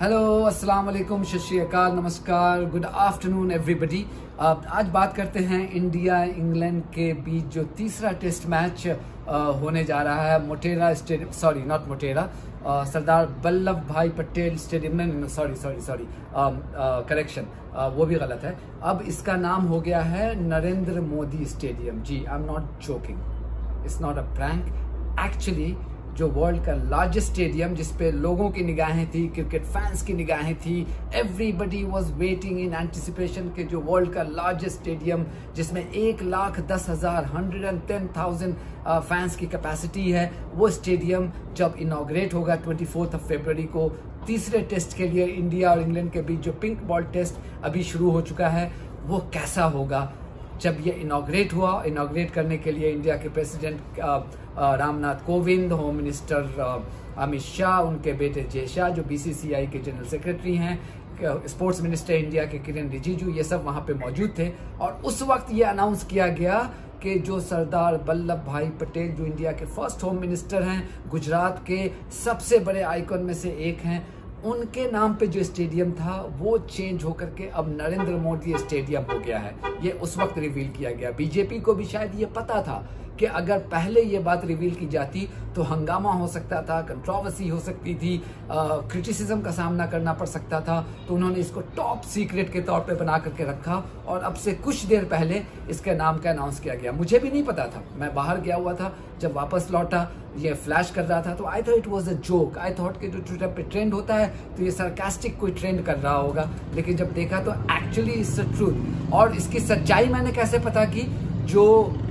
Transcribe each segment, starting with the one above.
Hello, अस्सलाम वालेकुम, सत श्री अकाल, नमस्कार, गुड आफ्टरनून एवरीबॉडी। आज बात करते हैं इंडिया इंग्लैंड के बीच जो तीसरा टेस्ट मैच होने जा रहा है Motera stadium, sorry not Motera, Sardar Vallabhbhai Patel stadium में, सॉरी करेक्शन, वो भी गलत है। अब इसका नाम हो गया है नरेंद्र मोदी स्टेडियम। जी, I am not joking, it's not a prank, actually जो वर्ल्ड का लार्जेस्ट स्टेडियम, जिसपे लोगों की निगाहें थी, क्रिकेट फैंस की निगाहें थी, everybody was waiting in anticipation के जो वर्ल्ड का लार्जेस्ट स्टेडियम जिसमें 1,10,000 110,000 फैंस की कैपेसिटी है, वो स्टेडियम जब इनॉग्रेट होगा 24 फरवरी को तीसरे टेस्ट के लिए इंडिया और इंग्लैंड के बीच जो पिंक बॉल टेस्ट अभी शुरू हो चुका है, वो कैसा होगा जब ये इनॉग्रेट हुआ। इनॉग्रेट करने के लिए इंडिया के president Ramnath Kovind, home minister Amit Shah, उनके बेटे जय शाह जो बीसीसीआई के जनरल सेक्रेटरी हैं, स्पोर्ट्स मिनिस्टर इंडिया के किरण रिजिजू, ये सब वहां पे मौजूद थे। और उस वक्त ये अनाउंस किया गया कि जो सरदार वल्लभ भाई पटेल जो इंडिया के फर्स्ट होम मिनिस्टर हैं, गुजरात के सबसे बड़े आइकॉन में से एक हैं, उनके नाम पे जो स्टेडियम था वो चेंज होकर के अब नरेंद्र मोदी स्टेडियम हो गया है। ये उस वक्त रिवील किया गया। बीजेपी को भी शायद ये पता था कि अगर पहले ये बात रिवील की जाती तो हंगामा हो सकता था, कंट्रोवर्सी हो सकती थी, क्रिटिसिज्म का सामना करना पड़ सकता था, तो उन्होंने इसको टॉप सीक्रेट के तौर पे बना करके रखा और अब से कुछ देर पहले इसके नाम का अनाउंस किया गया। मुझे भी नहीं पता था, मैं बाहर गया हुआ था, जब वापस लौटा ये फ्लैश कर रहा था तो I thought it was a joke. I thought कि जो ट्विटर पे ट्रेंड होता है तो ये सरकास्टिक कोई ट्रेंड कर रहा होगा, लेकिन जब देखा तो एक्चुअली इट्स द ट्रूथ। और इसकी सच्चाई मैंने कैसे पता की, जो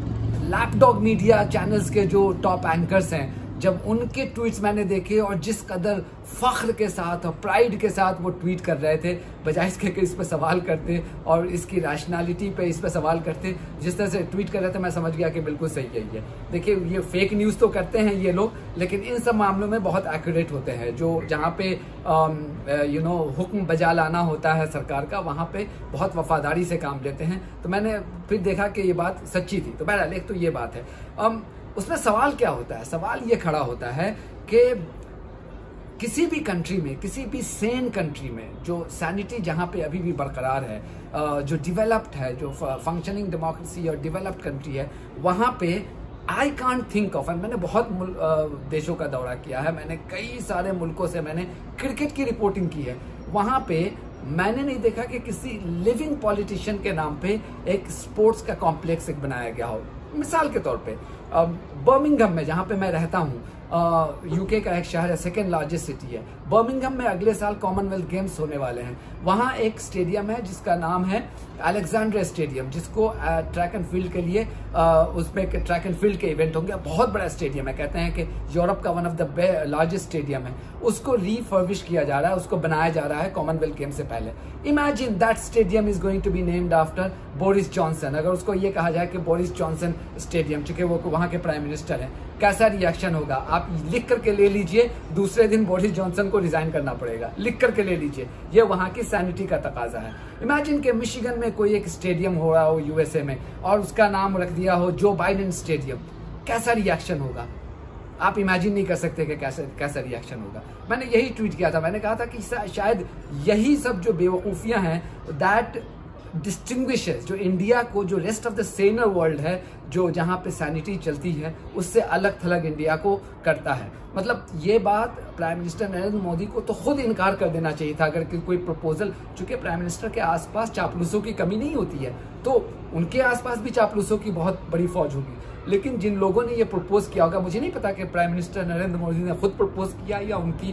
लैपडॉग मीडिया चैनल्स के जो टॉप एंकर्स हैं, जब उनके ट्वीट्स मैंने देखे और जिस कदर फख्र के साथ और प्राइड के साथ वो ट्वीट कर रहे थे, बजाय इसके कि इस पर सवाल करते और इसकी रैशनैलिटी पे इस पर सवाल करते, जिस तरह से ट्वीट कर रहे थे मैं समझ गया कि बिल्कुल सही यही है। देखिए, ये फेक न्यूज़ तो करते हैं ये लोग, लेकिन इन सब मामलों में बहुत एक्यूरेट होते हैं। जो जहाँ पे हुक्म बजा लाना होता है सरकार का, वहाँ पे बहुत वफादारी से काम लेते हैं। तो मैंने फिर देखा कि ये बात सच्ची थी। तो बहरहाल एक तो ये बात है। उसमें सवाल क्या होता है? सवाल ये खड़ा होता है कि किसी भी कंट्री में, किसी भी सेन कंट्री में जो सैनिटी जहां पे अभी भी बरकरार है, जो डेवलप्ड है, जो फंक्शनिंग डेमोक्रेसी और डेवलप्ड कंट्री है, वहां पे आई कांट थिंक ऑफ, मैंने बहुत देशों का दौरा किया है, मैंने कई सारे मुल्कों से मैंने क्रिकेट की रिपोर्टिंग की है, वहां पे मैंने नहीं देखा कि किसी लिविंग पॉलिटिशियन के नाम पे एक स्पोर्ट्स का कॉम्प्लेक्स एक बनाया गया हो। मिसाल के तौर पे बर्मिंघम में, जहां पे मैं रहता हूँ, यूके का एक शहर है, सेकेंड लार्जेस्ट सिटी है। बर्मिंघम में अगले साल कॉमनवेल्थ गेम्स होने वाले हैं। वहां एक स्टेडियम है जिसका नाम है अलेक्जेंड्रा स्टेडियम, जिसको ट्रैक एंड फील्ड के लिए उसमें ट्रैक एंड फील्ड के इवेंट होंगे। बहुत बड़ा स्टेडियम है, कहते हैं कि यूरोप का one of the largest stadium है। उसको रिफर्बिश किया जा रहा है, उसको बनाया जा रहा है कॉमनवेल्थ गेम से पहले। Imagine that stadium is going to be named after Boris Johnson. अगर उसको ये कहा जाए कि बोरिस जॉनसन स्टेडियम, चूंकि वो वहां के प्राइम मिनिस्टर हैं, कैसा रिएक्शन होगा? आप लिख करके ले लीजिए, दूसरे दिन बोरिस जॉनसन को रिजाइन करना पड़ेगा। लिख करके ले लीजिए, ये वहां की सैनिटी का तकाजा है। इमेजिन के मिशिगन में कोई एक स्टेडियम हो रहा हो यूएसए में और उसका नाम रख दिया हो जो बाइडेन स्टेडियम, कैसा रिएक्शन होगा? आप इमेजिन नहीं कर सकते कि कैसा रिएक्शन होगा। मैंने यही ट्वीट किया था, मैंने कहा था कि शायद यही सब जो बेवकूफियां हैं, दैट डिस्टिंग्विशेस जो इंडिया को, जो rest of the saner world है, जो जहां पे सैनिटी चलती है, उससे अलग थलग इंडिया को करता है। मतलब ये बात प्राइम मिनिस्टर नरेंद्र मोदी को तो खुद इनकार कर देना चाहिए था अगर कोई प्रपोजल, चूंकि प्राइम मिनिस्टर के आसपास चापलूसों की कमी नहीं होती है, तो उनके आसपास भी चापलूसों की बहुत बड़ी फौज होगी। लेकिन जिन लोगों ने ये प्रपोज किया होगा, मुझे नहीं पता कि प्राइम मिनिस्टर नरेंद्र मोदी ने खुद प्रपोज किया या उनकी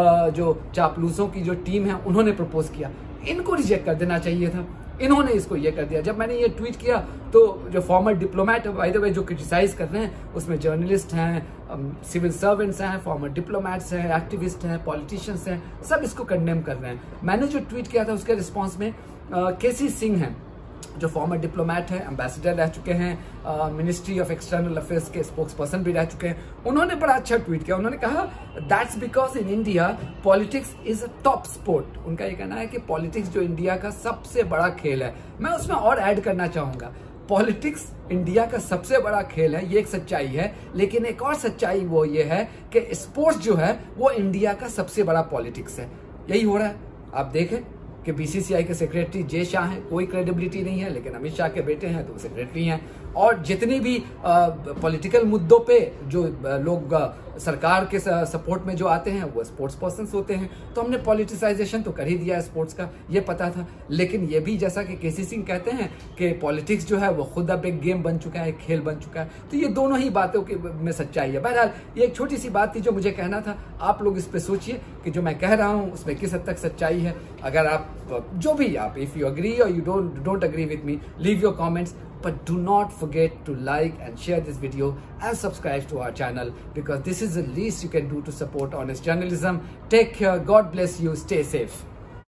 जो चापलूसों की जो टीम है उन्होंने प्रपोज किया, इनको रिजेक्ट कर देना चाहिए था। इन्होंने इसको ये कर दिया। जब मैंने ये ट्वीट किया तो जो former diplomat, by the way, जो क्रिटिसाइज कर रहे हैं, उसमें जर्नलिस्ट हैं, सिविल सर्वेंट्स हैं, फॉर्मर डिप्लोमेट्स हैं, एक्टिविस्ट हैं, पॉलिटिशियंस हैं, सब इसको कंडेम कर रहे हैं। मैंने जो ट्वीट किया था उसके रिस्पॉन्स में केसी सिंह हैं, जो फॉर्मर डिप्लोमेट हैं, एम्बेसडर रह चुके हैं, मिनिस्ट्री ऑफ एक्सटर्नल अफेयर्स के स्पोक्स पर्सन भी रह चुके हैं, उन्होंने बड़ा अच्छा ट्वीट किया। उन्होंने कहा that's because in India politics is a top sport. उनका ये कहना है कि पॉलिटिक्स जो इंडिया का सबसे बड़ा खेल है। मैं उसमें और ऐड करना चाहूंगा, पॉलिटिक्स इंडिया का सबसे बड़ा खेल है, ये एक सच्चाई है, लेकिन एक और सच्चाई वो ये है कि स्पोर्ट्स जो है वो इंडिया का सबसे बड़ा पॉलिटिक्स है। यही हो रहा है। आप देखें कि बीसीसीआई के सेक्रेटरी जे शाह हैं, कोई क्रेडिबिलिटी नहीं है, लेकिन अमित शाह के बेटे हैं तो वो सेक्रेटरी हैं। और जितने भी पॉलिटिकल मुद्दों पे जो लोग सरकार के सपोर्ट में जो आते हैं वो स्पोर्ट्स पर्सन्स होते हैं। तो हमने पॉलिटिसाइजेशन तो कर ही दिया है स्पोर्ट्स का, ये पता था। लेकिन ये भी जैसा कि केसी सिंह कहते हैं कि पॉलिटिक्स जो है वो खुद अब एक गेम बन चुका है, खेल बन चुका है। तो ये दोनों ही बातों में सच्चाई है। बहरहाल ये एक छोटी सी बात थी जो मुझे कहना था। आप लोग इस पर सोचिए कि जो मैं कह रहा हूँ उसमें किस हद तक सच्चाई है। अगर आप जो भी आप इफ यू अग्री और you don't agree with me, leave your comments, but do not forget to like and share this video and subscribe to our channel, because this is the least you can do to support honest journalism. Take care, God bless you, stay safe.